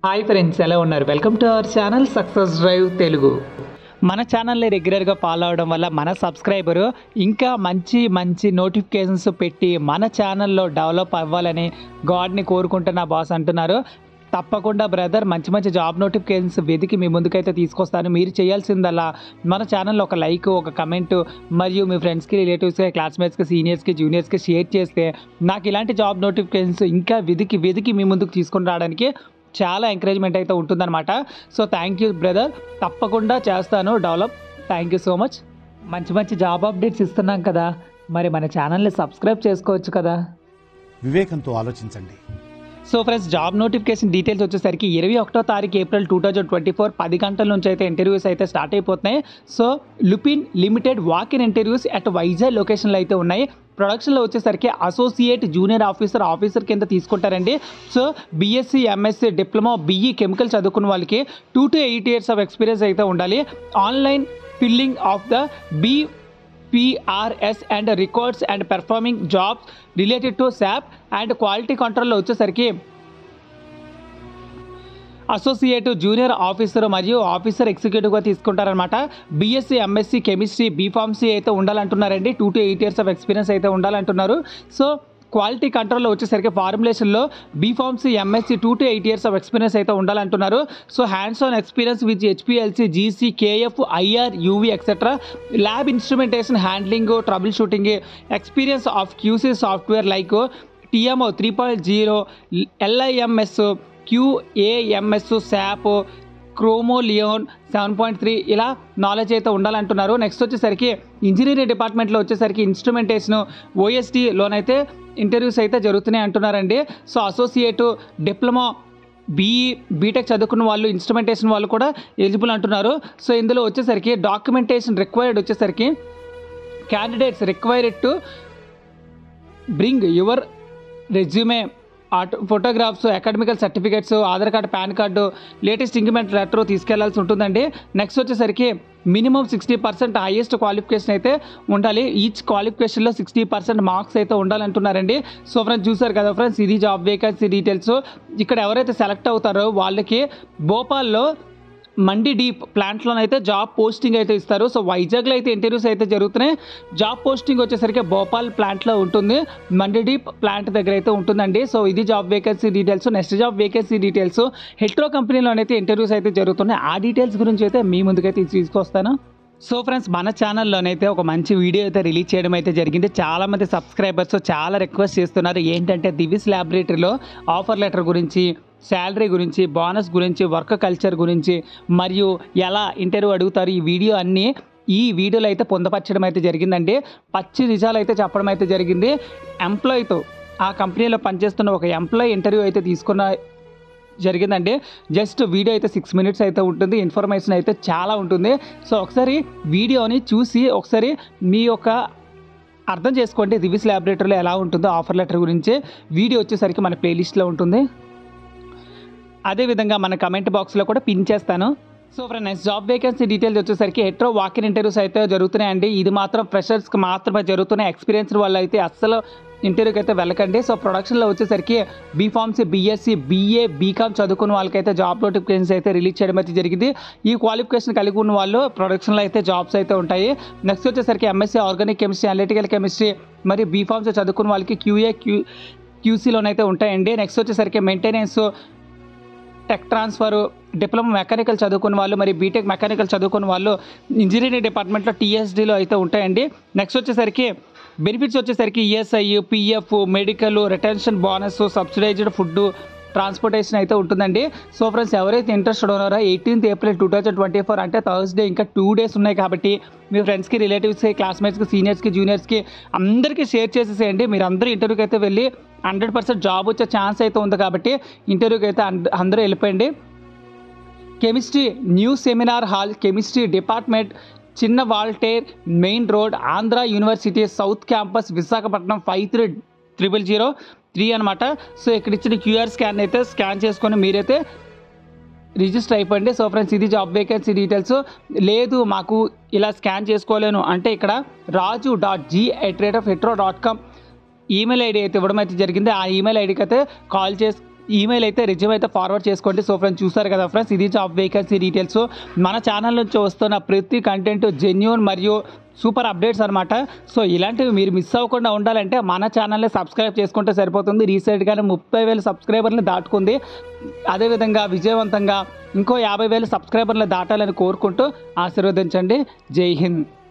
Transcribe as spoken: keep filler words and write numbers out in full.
Hi friends, ఎలా ఉన్నారు? Welcome to our channel success drive Telugu. మన ఛానల్ని రెగ్యులర్గా ఫాలో అవడం వల్ల మన సబ్స్క్రైబరు ఇంకా మంచి మంచి నోటిఫికేషన్స్ పెట్టి మన ఛానల్లో డెవలప్ అవ్వాలని గాడ్ని కోరుకుంటున్న బాస్ అంటున్నారు. తప్పకుండా బ్రదర్, మంచి మంచి జాబ్ నోటిఫికేషన్స్ వెతికి మీ ముందుకైతే తీసుకొస్తాను. మీరు చేయాల్సిందల్లా మన ఛానల్లో ఒక లైక్, ఒక కమెంట్ మరియు మీ ఫ్రెండ్స్కి, రిలేటివ్స్కి, క్లాస్మేట్స్కి, సీనియర్స్కి, జూనియర్స్కి షేర్ చేస్తే నాకు ఇలాంటి జాబ్ నోటిఫికేషన్స్ ఇంకా వెతికి వెతికి మీ ముందుకు తీసుకొని రావడానికి చాలా ఎంకరేజ్మెంట్ అయితే ఉంటుందన్నమాట. సో థ్యాంక్ యూ బ్రదర్, తప్పకుండా చేస్తాను develop. Thank you so much. మంచి మంచి జాబ్ అప్డేట్స్ ఇస్తున్నాం కదా, మరి మన ఛానల్ని సబ్స్క్రైబ్ చేసుకోవచ్చు కదా. వివేకంతో ఆలోచించండి. So friends, job notification details వచ్చేసరికి ఇరవై ఒకటో తారీఖు April two thousand twenty four పది గంటల నుంచి అయితే ఇంటర్వ్యూస్ అయితే స్టార్ట్ అయిపోతున్నాయి. So Lupin limited walk in interviews at Vizag లొకేషన్లో అయితే ఉన్నాయి. ప్రొడక్షన్లో వచ్చేసరికి అసోసియేట్ జూనియర్ ఆఫీసర్ ఆఫీసర్ కింద తీసుకుంటారండి. So B Sc, M Sc, diploma, B E chemical చదువుకున్న వాళ్ళకి two to eight years of experience అయితే ఉండాలి. Online filling of the B P R S and records and performing jobs related to SAP and quality కంట్రోల్లో వచ్చేసరికి associate junior officer మరియు officer ఎగ్జిక్యూటివ్గా తీసుకుంటారనమాట. B Sc, M Sc, chemistry, B Pharmacy అయితే ఉండాలంటున్నారండి. Two to eight years of experience అయితే ఉండాలంటున్నారు. సో క్వాలిటీ కంట్రోల్లో వచ్చేసరికి ఫార్ములేషన్లో B Pharmacy, M Sc two to eight years of experience అయితే ఉండాలంటున్నారు. So hands on experience with HPLC, GC, KF, IR, UV etcetera, lab instrumentation, handling, trouble shooting, experience of QC software like TMO three point zero, LIMS, QAMS, SAP, Chromeleon seven point three ఇలా knowledge అయితే ఉండాలంటున్నారు. Next వచ్చేసరికి engineering డిపార్ట్మెంట్లో వచ్చేసరికి instrumentation, ఓఎస్టీలోనైతే interviews అయితే జరుగుతున్నాయి అంటున్నారండి. So associate, diploma, B E, B Tech చదువుకున్న వాళ్ళు, ఇన్స్ట్రుమెంటేషన్ వాళ్ళు కూడా ఎలిజిబుల్ అంటున్నారు. సో ఇందులో వచ్చేసరికి డాక్యుమెంటేషన్ రిక్వైర్డ్ వచ్చేసరికి candidates required to bring your resume, auto photographs, academical certificates, Aadhaar card, PAN card, latest increment letter తీసుకెళ్లాల్సి ఉంటుందండి. నెక్స్ట్ వచ్చేసరికి minimum sixty percent highest qualification అయితే ఉండాలి. ఈచ్ క్వాలిఫికేషన్లో సిక్స్టీ పర్సెంట్ మార్క్స్ అయితే ఉండాలంటున్నారండి. సో ఫ్రెండ్స్, చూసారు కదా ఫ్రెండ్స్, ఇది జాబ్ వేకెన్సీ డీటెయిల్స్. ఇక్కడ ఎవరైతే సెలెక్ట్ అవుతారో వాళ్ళకి భోపాల్లో మండి డీప్ ప్లాంట్లోనైతే జాబ్ పోస్టింగ్ అయితే ఇస్తారు. సో వైజాగ్లో అయితే ఇంటర్వ్యూస్ అయితే జరుగుతున్నాయి. జాబ్ పోస్టింగ్ వచ్చేసరికి భోపాల్ ప్లాంట్లో ఉంటుంది, మండి డీప్ ప్లాంట్ దగ్గర అయితే ఉంటుందండి. సో ఇది job vacancy details. Next job vacancy details, Hetero కంపెనీలోనైతే ఇంటర్వ్యూస్ అయితే జరుగుతున్నాయి. ఆ డీటెయిల్స్ గురించి అయితే మీ ముందుకైతే తీసుకొస్తాను. సో ఫ్రెండ్స్, మన ఛానల్లోనైతే ఒక మంచి వీడియో అయితే రిలీజ్ చేయడం అయితే జరిగింది. చాలామంది సబ్స్క్రైబర్స్ చాలా రిక్వెస్ట్ చేస్తున్నారు, ఏంటంటే దివిస్ ల్యాబొరేటరీలో ఆఫర్ లెటర్ గురించి, శాలరీ గురించి, బోనస్ గురించి, వర్క్ కల్చర్ గురించి మరియు ఎలా ఇంటర్వ్యూ అడుగుతారు, ఈ వీడియో అన్నీ ఈ వీడియోలో అయితే పొందపరచడం అయితే జరిగిందండి. పచ్చి నిజాలు అయితే చెప్పడం అయితే జరిగింది. ఎంప్లాయీతో, ఆ కంపెనీలో పనిచేస్తున్న ఒక ఎంప్లాయీ ఇంటర్వ్యూ అయితే తీసుకున్న జరిగిందండి. జస్ట్ వీడియో అయితే సిక్స్ మినిట్స్ అయితే ఉంటుంది. ఇన్ఫర్మేషన్ అయితే చాలా ఉంటుంది. సో ఒకసారి వీడియోని చూసి ఒకసారి మీ యొక్క అర్థం చేసుకోండి, దివిస్ ల్యాబొరేటరీలో ఎలా ఉంటుందో ఆఫర్ లెటర్ గురించి. వీడియో వచ్చేసరికి మన ప్లేలిస్ట్లో ఉంటుంది. అదేవిధంగా మన కమెంట్ బాక్స్లో కూడా పిన్ చేస్తాను. So friend, next job vacancy details వచ్చేసరికి హెట్రో వాకిన్ ఇంటర్వ్యూస్ అయితే జరుగుతున్నాయండి. ఇది మాత్రం ఫ్రెషర్స్కి మాత్రమే జరుగుతున్నాయి. ఎక్స్పీరియన్స్ వల్ల అయితే అస్సలు ఇంటర్వ్యూకి అయితే వెళ్ళకండి. సో ప్రొడక్షన్లో వచ్చేసరికి బీఫార్మసీ, బీఎస్సీ, బీఏ, బీకామ్ చదువుకున్న వాళ్ళకైతే జాబ్ నోటిఫికేషన్స్ అయితే రిలీజ్ చేయడం అయితే జరిగింది. ఈ క్వాలిఫికేషన్ కలిగి ఉన్న వాళ్ళు ప్రొడక్షన్లో అయితే జాబ్స్ అయితే ఉంటాయి. నెక్స్ట్ వచ్చేసరికి M Sc organic chemistry, analytical chemistry మరియు బీఫార్మసీ చదువుకున్న వాళ్ళకి క్యూఏ, క్యూ క్యూసీలోనైతే ఉంటాయండి. నెక్స్ట్ వచ్చేసరికి maintenance, tech transfer, diploma mechanical చదువుకున్న వాళ్ళు మరియు బీటెక్ మెకానికల్ చదువుకున్న వాళ్ళు ఇంజనీరింగ్ డిపార్ట్మెంట్లో టీఎస్డీలో అయితే ఉంటాయండి. నెక్స్ట్ వచ్చేసరికి బెనిఫిట్స్ వచ్చేసరికి ESI, PF, medical, retention bonus, subsidised food, transportation అయితే ఉంటుందండి. సో ఫ్రెండ్స్, ఎవరైతే ఇంట్రెస్టెడ్ ఉన్నారో eighteenth April two thousand twenty four అంటే థర్స్డే, ఇంకా టూ డేస్ ఉన్నాయి కాబట్టి మీ ఫ్రెండ్స్కి, రిలేటివ్స్కి, క్లాస్మేట్స్కి, సీనియర్స్కి, జూనియర్స్కి అందరికీ షేర్ చేసేసేయండి. మీరు అందరూ ఇంటర్వ్యూకి అయితే వెళ్ళి హండ్రెడ్ పర్సెంట్ జాబ్ వచ్చే ఛాన్స్ అయితే ఉంది కాబట్టి ఇంటర్వ్యూకి అయితే అందరూ వెళ్ళిపోయింది. Chemistry new seminar hall, chemistry department, Chinna Waltair, main road, Andhra university south campus, Visakhapatnam five three triple zero three అనమాట. సో ఇక్కడ ఇచ్చిన క్యూఆర్ స్కాన్ అయితే స్కాన్ చేసుకొని మీరైతే రిజిస్టర్ అయిపోయింది. సో ఫ్రెండ్స్, ఇది జాబ్ వేకెన్సీ డీటెయిల్స్. లేదు మాకు ఇలా స్కాన్ చేసుకోలేను అంటే ఇక్కడ Raju dot G at rate of Hetero dot com email ID అయితే ఇవ్వడం అయితే జరిగింది. ఆ ఈమెయిల్ ఐడికి అయితే కాల్ చేసి ఈమెయిల్ అయితే రిజ్యూమ్ అయితే ఫార్వర్డ్ చేసుకోండి. సో ఫ్రెండ్స్ చూస్తారు కదా ఫ్రెండ్స్, ఇది జాబ్ వేకెన్సీ డీటెయిల్స్. మన ఛానల్ నుంచి వస్తున్న ప్రతి కంటెంట్ జెన్యూన్ మరియు సూపర్ అప్డేట్స్ అనమాట. సో ఇలాంటివి మీరు మిస్ అవ్వకుండా ఉండాలంటే మన ఛానల్ని సబ్స్క్రైబ్ చేసుకుంటే సరిపోతుంది. రీసెంట్గానే ముప్పై వేల సబ్స్క్రైబర్లు దాటుకుంది. అదేవిధంగా విజయవంతంగా ఇంకో యాభై వేల సబ్స్క్రైబర్లు దాటాలని కోరుకుంటూ ఆశీర్వదించండి. జై హింద్.